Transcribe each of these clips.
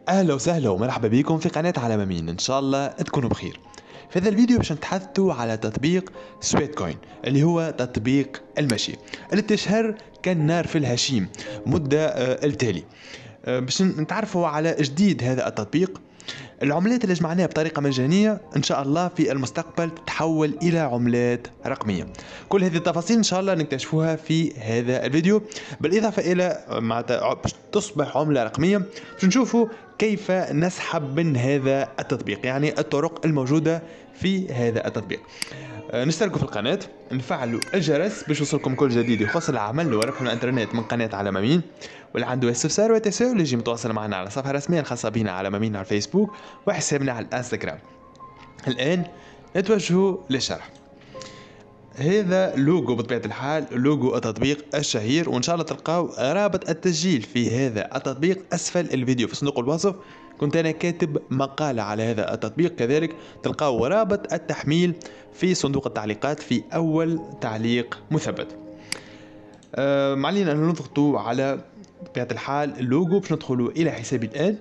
اهلا وسهلا ومرحبا بكم في قناة على مين. ان شاء الله تكونوا بخير. في هذا الفيديو باش نتحدثوا على تطبيق سويت كوين اللي هو تطبيق المشي اللي تشهر كالنار في الهشيم مدة التالي. باش نتعرفوا على جديد هذا التطبيق. العملات اللي جمعناها بطريقة مجانية ان شاء الله في المستقبل تتحول الى عملات رقمية. كل هذه التفاصيل ان شاء الله نكتشفوها في هذا الفيديو، بالاضافة الى باش تصبح عملة رقمية. باش نشوفوا كيف نسحب من هذا التطبيق، يعني الطرق الموجودة في هذا التطبيق. نشتركوا في القناة، نفعلوا الجرس باش يوصلكم كل جديد يخص العمل وربح الانترنت من قناة على مين. واللي عنده استفسار وتساؤل يجي متواصل معنا على الصفحة الرسمية الخاصة بنا على مين على الفيسبوك وحسابنا على الانستغرام. الآن نتوجه للشرح. هذا لوجو بطبيعة الحال، لوجو التطبيق الشهير، وإن شاء الله تلقاو رابط التسجيل في هذا التطبيق أسفل الفيديو في صندوق الوصف. كنت أنا كاتب مقالة على هذا التطبيق، كذلك تلقاو رابط التحميل في صندوق التعليقات في أول تعليق مثبت. معلينا أن نضغطوا على بطبيعة الحال اللوجو باش ندخلوا إلى حسابي الآن.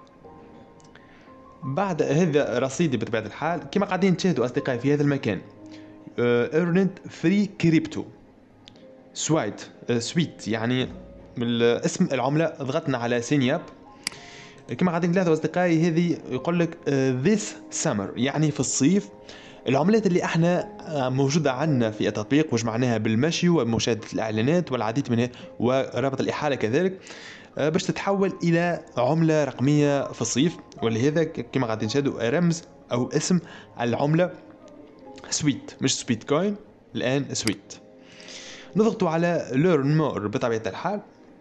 بعد هذا رصيدي بطبيعة الحال كما قاعدين تشاهدوا أصدقائي في هذا المكان. earned free crypto سويت يعني من اسم العملة. ضغطنا على سينياب كما قاعدين تلاحظوا أصدقائي. هذه يقول لك this summer يعني في الصيف. العملات اللي احنا موجودة عندنا في التطبيق وجمعناها بالمشي ومشاهدة الإعلانات والعديد منها ورابط الإحالة كذلك، باش تتحول إلى عملة رقمية في الصيف. ولهذا كما قاعدين تشاهدوا رمز أو اسم العملة سويت، مش سويت كوين، الآن سويت. نضغطوا على learn more بطبيعة الحال.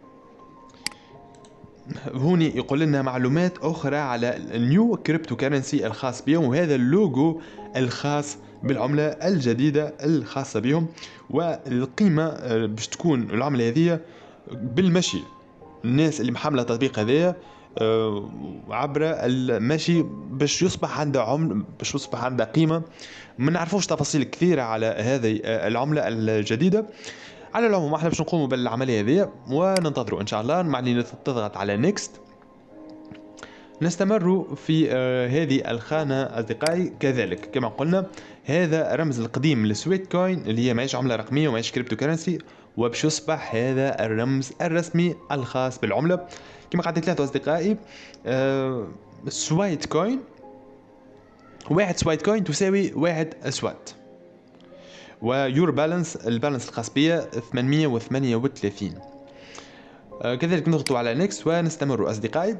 هوني يقول لنا معلومات أخرى على النيو كريبتو كارنسي الخاص بهم، وهذا اللوجو الخاص بالعملة الجديدة الخاصة بهم، والقيمة باش تكون العملة هذه بالمشي. الناس اللي محملة التطبيق هذايا عبر المشي باش يصبح عنده باش يصبح عنده قيمة. ما نعرفوش تفاصيل كثيرة على هذه العملة الجديدة. على العموم احنا باش نقوموا بالعملية هذه وننتظروا ان شاء الله. معني تضغط على نيكست. نستمر في هذه الخانة أصدقائي. كذلك كما قلنا هذا رمز القديم للسويت كوين اللي هي ماهيش عملة رقمية وماهيش كريبتو كرنسي، وباش يصبح هذا الرمز الرسمي الخاص بالعملة. كما قاعدين ثلاثة أصدقائي. سويت كوين، واحد سويت كوين تساوي واحد أسوات، ويور بالانس البالانس الخاص بيا 838. كذلك نضغط على نيكست ونستمر أصدقائي.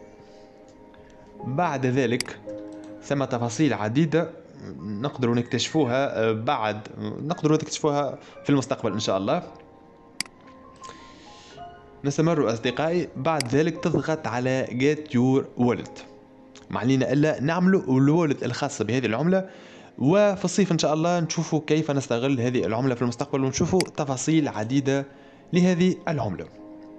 بعد ذلك ثم تفاصيل عديدة نقدر نكتشفوها في المستقبل إن شاء الله. نستمر أصدقائي. بعد ذلك تضغط على Get Your Wallet. معلينا إلا نعملوا الوالد الخاصة بهذه العملة، وفي الصيف إن شاء الله نشوفوا كيف نستغل هذه العملة في المستقبل ونشوفوا تفاصيل عديدة لهذه العملة.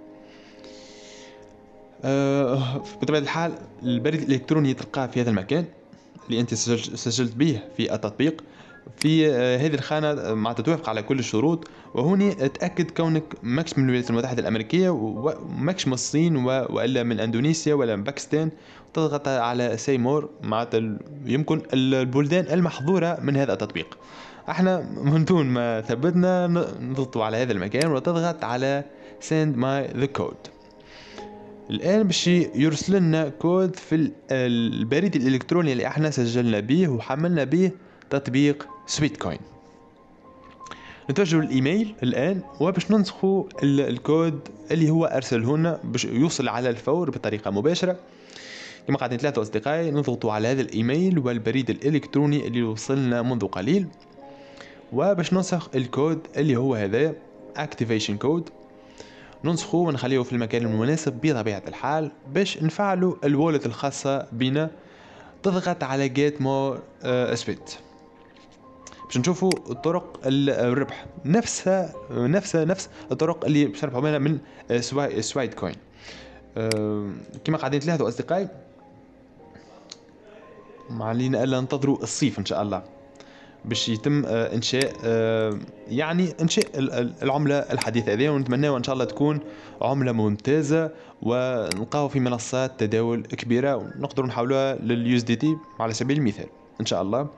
بطبيعة الحال البريد الإلكتروني تلقاه في هذا المكان اللي أنت سجلت به في التطبيق. في هذه الخانة معناتها توافق على كل الشروط، وهوني تأكد كونك ماكش من الولايات المتحدة الأمريكية وماكش من الصين وإلا من أندونيسيا ولا من باكستان. تضغط على سي مور معناتها يمكن البلدان المحظورة من هذا التطبيق. احنا من دون ما ثبتنا نضغط على هذا المكان وتضغط على send my the code. الآن باش يرسل لنا كود في البريد الإلكتروني اللي احنا سجلنا به وحملنا به تطبيق سويت كوين. نتوجه للإيميل الآن وباش ننسخوا الكود اللي هو أرسله لنا باش يوصل على الفور بطريقة مباشرة. كما قاعدين ثلاثة أصدقائي نضغطوا على هذا الإيميل والبريد الإلكتروني اللي وصلنا منذ قليل، وباش ننسخ الكود اللي هو هذا Activation Code. ننسخه ونخليه في المكان المناسب بطبيعة الحال باش نفعلوا الوالد الخاصة بنا. تضغط على Get More Sweet باش نشوفوا طرق الربح نفس الطرق اللي باش نربحوا منها من سويت كوين. كما قاعدين تلاحظوا أصدقائي، ما علينا إلا ننتظروا الصيف إن شاء الله. باش يتم انشاء يعني انشاء العمله الحديثه هذه، ونتمنى ان شاء الله تكون عمله ممتازه ونلقاو في منصات تداول كبيره ونقدر نحولوها لليو اس دي تي على سبيل المثال ان شاء الله.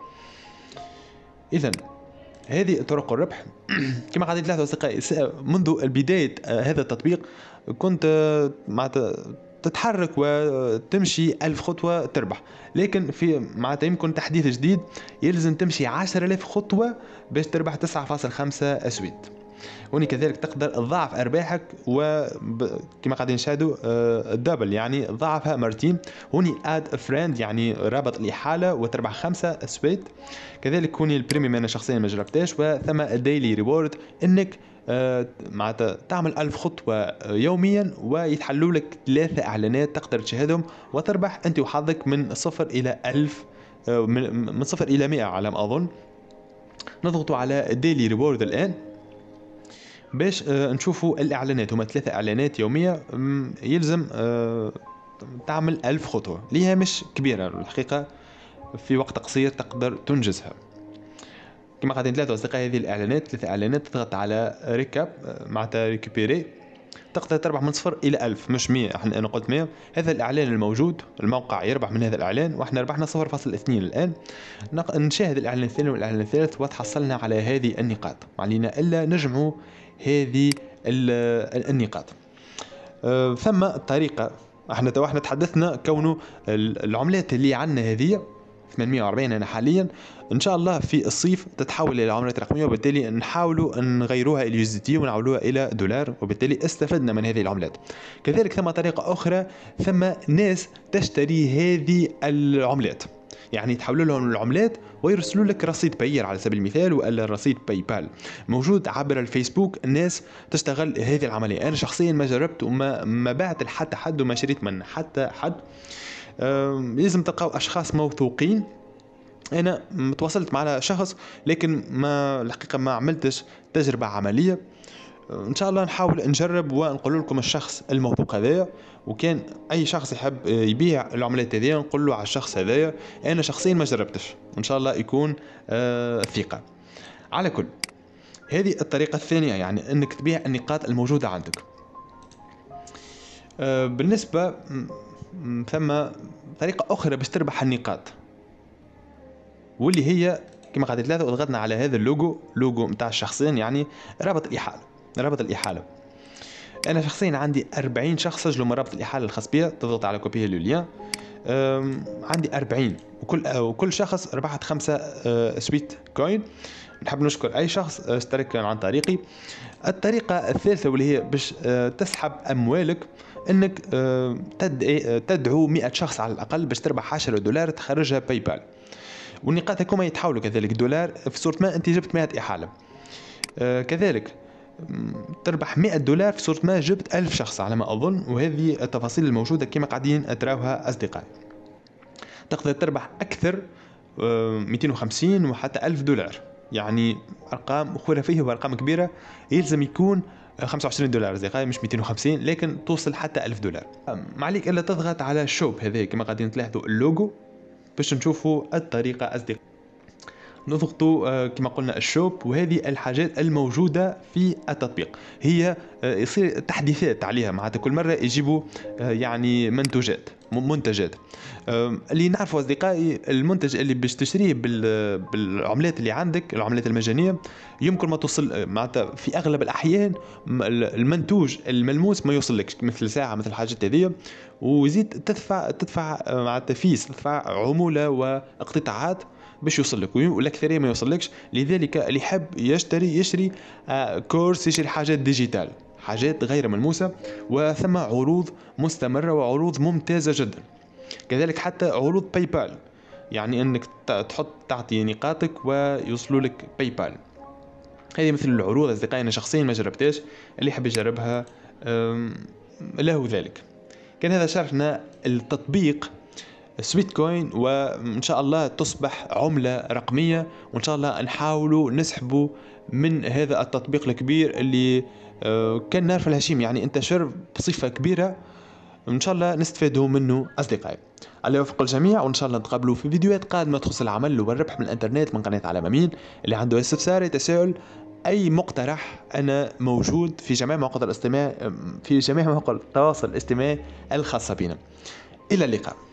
اذا هذه طرق الربح. كما قاعدين تلاحظوا أصدقائي، منذ بداية هذا التطبيق كنت معناتها تتحرك وتمشي 1000 خطوة تربح، لكن في معناتها يمكن تحديث جديد يلزم تمشي 10,000 خطوة باش تربح 9.5 أسود. هوني كذلك تقدر تضاعف أرباحك وكما قاعدين نشاهدوا الدبل، يعني ضاعفها مرتين. هوني اد فريند يعني رابط الإحالة وتربح 5 أسود. كذلك هوني البريميوم أنا شخصيا ما جربتهاش، وثم الديلي ريورد انك معناتها تعمل 1000 خطوة يوميا ويتحلوا لك 3 إعلانات تقدر تشاهدهم وتربح أنت وحظك من 0 إلى 1000، من 0 إلى 100 على ما أظن. نضغط على الديلي ريورد الآن باش نشوفوا الإعلانات. هما 3 إعلانات يومية، يلزم تعمل 1000 خطوة، ليها مش كبيرة الحقيقة، في وقت قصير تقدر تنجزها. كما قاعدين ثلاثة أصدقائي هذه الإعلانات 3 إعلانات، تضغط على ريكاب معناتها ريكوبيري تقدر تربح من 0 إلى 1000 مش 100. أنا قلت 100. هذا الإعلان الموجود، الموقع يربح من هذا الإعلان وإحنا ربحنا 0.2 الآن. نشاهد الإعلان الثاني والإعلان الثالث وتحصلنا على هذه النقاط، ما علينا إلا نجمع هذه النقاط. ثم طريقة، احنا تحدثنا كونه العملات اللي عندنا هذه 840 أنا حاليا، ان شاء الله في الصيف تتحول الى عملات رقميه، وبالتالي نحاولوا نغيروها الى USDT ونعولوها الى دولار، وبالتالي استفدنا من هذه العملات. كذلك ثم طريقه اخرى، ثم ناس تشتري هذه العملات، يعني تحولوا لهم العملات ويرسلوا لك رصيد باير على سبيل المثال، ولا رصيد باي بال موجود عبر الفيسبوك. الناس تشتغل هذه العمليه. انا شخصيا ما جربت وما بعت لحتى حد وما شريت من حتى حد. لازم تلقاو اشخاص موثوقين. انا تواصلت مع شخص لكن ما الحقيقه ما عملتش تجربه عمليه. ان شاء الله نحاول نجرب ونقول لكم الشخص الموثوق هذايا، وكان اي شخص يحب يبيع العملات هذيا نقول له على الشخص هذايا. انا شخصيا ما جربتش، ان شاء الله يكون ثقه. على كل، هذه الطريقه الثانيه، يعني انك تبيع النقاط الموجوده عندك. بالنسبه ثم طريقه اخرى باش تربح النقاط، واللي هي كما قاعدين ثلاثة وضغطنا على هذا لوجو متاع الشخصين، يعني رابط الإحالة. أنا شخصيا عندي 40 شخص سجلوا من رابط الإحالة الخاص بي. تضغط على كوبيه لليان. عندي 40 وكل شخص ربحت 5 سويت كوين. نحب نشكر أي شخص اشترك عن طريقي. الطريقة الثالثة واللي هي باش تسحب أموالك، انك تدعو 100 شخص على الأقل باش تربح 10 دولار تخرجها باي بال، والنقاط هكما يتحولوا كذلك دولار في صورة ما انت جبت 100 إحالة. كذلك تربح 100 دولار في صورة ما جبت 1000 شخص على ما أظن. وهذه التفاصيل الموجودة كما قاعدين تراوها أصدقائي. تقدر تربح أكثر 250 وحتى 1000 دولار، يعني أرقام خرافية وأرقام كبيرة. يلزم يكون 25 دولار أصدقائي مش 250، لكن توصل حتى 1000 دولار. ما عليك إلا تضغط على الشوب هذا كما قاعدين تلاحظوا اللوجو باش نشوفوا الطريقة أصدقائي. نضغطوا كما قلنا الشوب، وهذه الحاجات الموجودة في التطبيق. هي يصير تحديثات عليها، معناتها كل مرة يجيبوا يعني منتجات اللي نعرفوا أصدقائي. المنتج اللي باش تشتريه بالعملات اللي عندك، العملات المجانية، يمكن ما توصل معناتها في أغلب الأحيان المنتوج الملموس ما يوصلكش، مثل ساعة مثل الحاجات هذه، وزيد تدفع معناتها فيس، تدفع عمولة واقتطاعات باش يوصلك، والأكثرية ما يوصلكش. لذلك اللي يحب يشتري كورس، يشتري حاجات ديجيتال، حاجات غير ملموسة، وثم عروض مستمرة وعروض ممتازة جدا. كذلك حتى عروض باي بال، يعني انك تعطي نقاطك ويوصلوا لك باي بال. هذه مثل العروض أصدقائي. أنا شخصيا ما جربتهاش، اللي يحب يجربها له ذلك. كان هذا شرحنا التطبيق سويت كوين، وإن شاء الله تصبح عملة رقمية، وإن شاء الله نحاولوا نسحبوا من هذا التطبيق الكبير اللي كان نعرف الهشيم يعني انتشر بصفة كبيرة وإن شاء الله نستفادوا منه أصدقائي. الله يوفق الجميع، وإن شاء الله نتقابلوا في فيديوهات قادمة تخص العمل والربح من الإنترنت من قناة علامة مين. اللي عنده استفسار تساؤل أي مقترح، أنا موجود في جميع مواقع الاستماع، في جميع مواقع التواصل الاجتماعي الخاصة بنا. إلى اللقاء.